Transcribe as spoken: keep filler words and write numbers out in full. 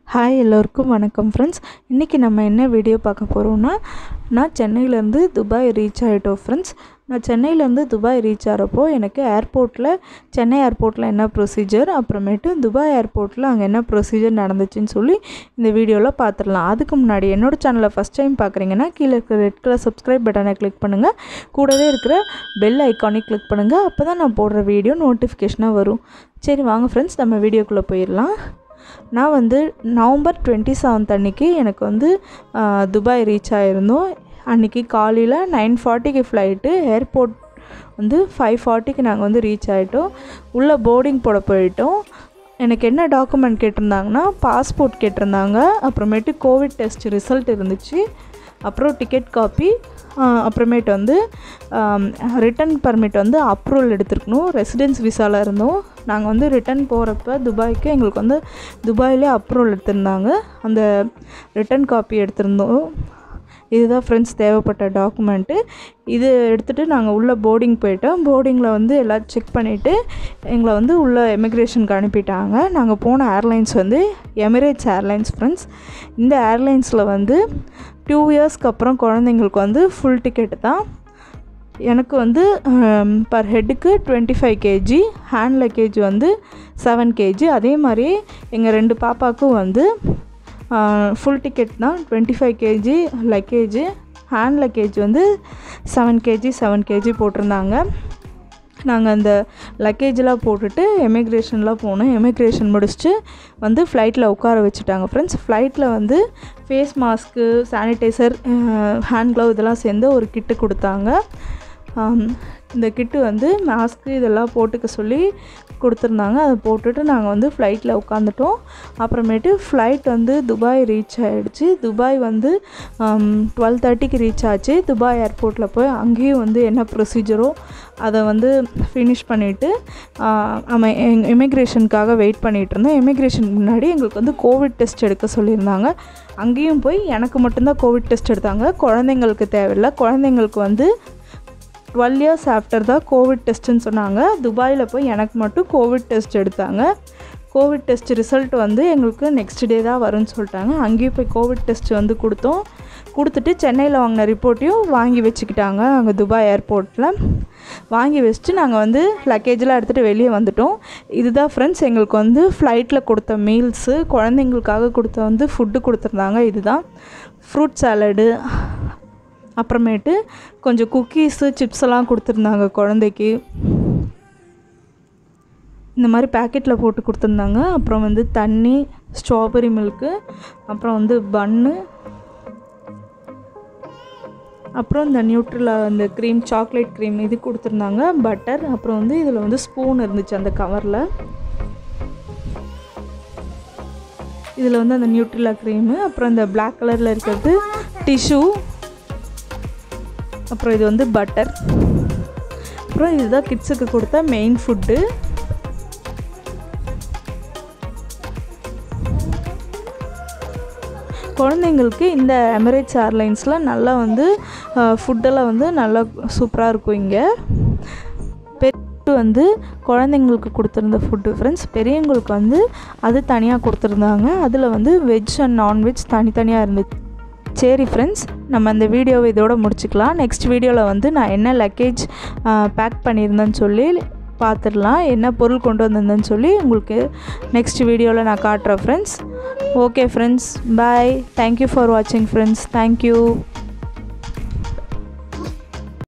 Hi எல்லோருக்கும் வணக்கம் friends. இன்றைக்கி நம்ம என்ன வீடியோ பார்க்க போகிறோம்னா, நான் சென்னையிலேருந்து துபாய் ரீச் ஆகிட்டோம் ஃப்ரெண்ட்ஸ். நான் சென்னையிலேருந்து துபாய் ரீச் ஆகிறப்போ எனக்கு ஏர்போர்ட்டில் சென்னை ஏர்போர்ட்டில் என்ன ப்ரொசீஜர், அப்புறமேட்டு துபாய் ஏர்போர்ட்டில் அங்கே என்ன ப்ரொசீஜர் நடந்துச்சுன்னு சொல்லி இந்த வீடியோவில் பார்த்துடலாம். அதுக்கு முன்னாடி என்னோடய சேனலை ஃபஸ்ட் டைம் பார்க்குறீங்கன்னா கீழே இருக்கிற ரெட் கலர் சப்ஸ்கிரைப் பட்டனை கிளிக் பண்ணுங்கள். கூடவே இருக்கிற பெல் ஐக்கானை கிளிக் பண்ணுங்கள். அப்போ தான் நான் போடுற வீடியோ நோட்டிஃபிகேஷனாக வரும். சரி வாங்க ஃப்ரெண்ட்ஸ், நம்ம வீடியோக்குள்ளே போயிடலாம். நான் வந்து நவம்பர் டுவெண்ட்டி செவன்த் அன்றைக்கி எனக்கு வந்து துபாய் ரீச் ஆகிருந்தோம். அன்றைக்கி காலையில் நைன் ஃபார்ட்டிக்கு ஃப்ளைட்டு, ஏர்போர்ட் வந்து ஃபைவ் ஃபார்ட்டிக்கு நாங்கள் வந்து ரீச் ஆகிட்டோம். உள்ளே போர்டிங் போட போயிட்டோம். எனக்கு என்ன டாக்குமெண்ட் கேட்டிருந்தாங்கன்னா, பாஸ்போர்ட் கேட்டிருந்தாங்க, அப்புறமேட்டு கோவிட் டெஸ்ட் ரிசல்ட் இருந்துச்சு, அப்புறம் டிக்கெட் காப்பி, அப்புறமேட்டு வந்து ரிட்டன் பர்மிட் வந்து அப்ரூவல் எடுத்துருக்கணும். ரெசிடென்ஸ் விசாவில் இருந்தோம். நாங்கள் வந்து ரிட்டன் போகிறப்ப துபாய்க்கு எங்களுக்கு வந்து துபாயிலே அப்ரூவல் எடுத்திருந்தாங்க. அந்த ரிட்டன் காப்பி எடுத்திருந்தோம். இதுதான் ஃப்ரெண்ட்ஸ் தேவைப்பட்ட டாக்குமெண்ட்டு. இது எடுத்துகிட்டு நாங்கள் உள்ளே போர்டிங் போயிட்டோம். போர்டிங்கில் வந்து எல்லாம் செக் பண்ணிவிட்டு எங்களை வந்து உள்ளே இமிக்ரேஷனுக்கு அனுப்பிட்டாங்க. நாங்கள் போன ஏர்லைன்ஸ் வந்து எமிரேட்ஸ் ஏர்லைன்ஸ் ஃப்ரெண்ட்ஸ். இந்த ஏர்லைன்ஸில் வந்து டூ இயர்ஸ்க்கு அப்புறம் குழந்தைங்களுக்கு வந்து ஃபுல் டிக்கெட்டு தான். எனக்கு வந்து பர் ஹெட்டுக்கு twenty five KG, hand luggage வந்து செவன் கேஜி. அதே மாதிரி எங்கள் ரெண்டு பாப்பாவுக்கும் வந்து ஃபுல் டிக்கெட் தான். Twenty five KG luggage, hand luggage வந்து செவன் கேஜி செவன் கேஜி போட்டிருந்தாங்க. நாங்கள் அந்த லக்கேஜெலாம் போட்டுட்டு எமிக்ரேஷன்லாம் போனோம். எமிக்ரேஷன் முடிச்சுட்டு வந்து ஃப்ளைட்டில் உட்கார வச்சுட்டாங்க ஃப்ரெண்ட்ஸ். ஃப்ளைட்டில் வந்து face mask, sanitizer, hand glove இதெல்லாம் சேர்ந்து ஒரு கிட்டு கொடுத்தாங்க. இந்த கிட்டு வந்து மாஸ்க்கு இதெல்லாம் போட்டுக்க சொல்லி கொடுத்துருந்தாங்க. அதை போட்டுட்டு நாங்கள் வந்து ஃப்ளைட்டில் உட்காந்துட்டோம். அப்புறமேட்டு ஃப்ளைட் வந்து துபாய் ரீச் ஆகிடுச்சு. துபாய் வந்து டுவெல் தேர்ட்டிக்கு ரீச் ஆச்சு. துபாய் ஏர்போர்ட்டில் போய் அங்கேயும் வந்து என்ன ப்ரொசீஜரோ அதை வந்து ஃபினிஷ் பண்ணிவிட்டு நம்ம இமிக்ரேஷனுக்காக வெயிட் பண்ணிகிட்டு இருந்தோம். இமிக்ரேஷனுக்கு முன்னாடி எங்களுக்கு வந்து கோவிட் டெஸ்ட் எடுக்க சொல்லியிருந்தாங்க. அங்கேயும் போய் எனக்கு மட்டும்தான் கோவிட் டெஸ்ட் எடுத்தாங்க. குழந்தைங்களுக்கு தேவையில்லை. குழந்தைங்களுக்கு வந்து டுவெல் இயர்ஸ் ஆஃப்டர் தான் கோவிட் டெஸ்ட்டுன்னு சொன்னாங்க. துபாயில் போய் எனக்கு மட்டும் கோவிட் டெஸ்ட் எடுத்தாங்க. கோவிட் டெஸ்ட் ரிசல்ட் வந்து எங்களுக்கு நெக்ஸ்ட் டே தான் வரும்னு சொல்லிட்டாங்க. அங்கேயும் போய் கோவிட் டெஸ்ட் வந்து கொடுத்தோம். கொடுத்துட்டு சென்னையில் வாங்கின ரிப்போர்ட்டையும் வாங்கி வச்சுக்கிட்டாங்க. அங்கே துபாய் ஏர்போர்ட்டில் வாங்கி வச்சுட்டு நாங்கள் வந்து லக்கேஜெலாம் எடுத்துகிட்டு வெளியே வந்துட்டோம். இதுதான் ஃப்ரெண்ட்ஸ் எங்களுக்கு வந்து ஃப்ளைட்டில் கொடுத்த மீல்ஸு. குழந்தைங்களுக்காக கொடுத்த வந்து ஃபுட்டு கொடுத்துருந்தாங்க. இதுதான் ஃப்ரூட் சாலடு, அப்புறமேட்டு கொஞ்சம் குக்கீஸு, சிப்ஸ் எல்லாம் கொடுத்துருந்தாங்க குழந்தைக்கு. இந்த மாதிரி பேக்கெட்டில் போட்டு கொடுத்துருந்தாங்க. அப்புறம் வந்து தண்ணி, ஸ்ட்ராபெரி மில்க்கு, அப்புறம் வந்து பன்னு, அப்புறம் இந்த நியூட்ரிலா இந்த க்ரீம், சாக்லேட் க்ரீம் இது கொடுத்துருந்தாங்க, பட்டர். அப்புறம் வந்து இதில் வந்து ஸ்பூன் இருந்துச்சு அந்த கவரில். இதில் வந்து அந்த நியூட்ரிலா க்ரீமு, அப்புறம் இந்த பிளாக் கலரில் இருக்கிறது டிஷ்யூ, அப்புறம் இது வந்து பட்டர். அப்புறம் இதுதான் கிட்ஸுக்கு கொடுத்த மெயின் ஃபுட்டு. குழந்தைங்களுக்கு இந்த எமிரேட்ஸ் ஏர்லைன்ஸில் நல்லா வந்து ஃபுட்டெல்லாம் வந்து நல்லா சூப்பராக இருக்கும். இங்கே பெரிய வந்து குழந்தைங்களுக்கு கொடுத்துருந்த ஃபுட்டு ஃப்ரெண்ட்ஸ். பெரியவங்களுக்கு வந்து அது தனியாக கொடுத்துருந்தாங்க. அதில் வந்து வெஜ் அண்ட் நான்வெஜ் தனித்தனியாக இருந்துச்சு. சரி ஃப்ரெண்ட்ஸ், நம்ம இந்த வீடியோவை இதோடு முடிச்சுக்கலாம். நெக்ஸ்ட் வீடியோவில் வந்து நான் என்ன லக்கேஜ் பேக் பண்ணியிருந்தேன்னு சொல்லி பார்த்துடலாம். என்ன பொருள் கொண்டு வந்திருந்தேன்னு சொல்லி உங்களுக்கு நெக்ஸ்ட் வீடியோவில் நான் காட்டுறேன் friends. Okay friends, bye. Thank you for வாட்சிங் ஃப்ரெண்ட்ஸ். தேங்க்யூ.